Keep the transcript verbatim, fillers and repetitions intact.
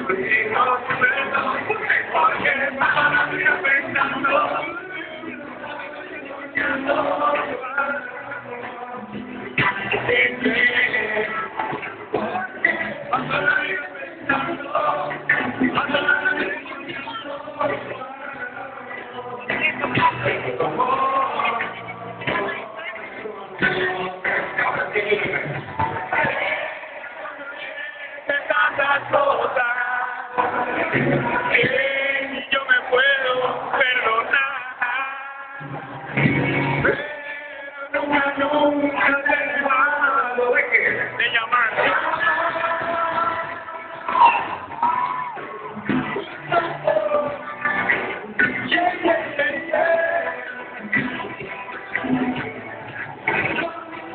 Eh, yo me puedo perdonar, pero nunca, nunca te he dejado de que de llamarte.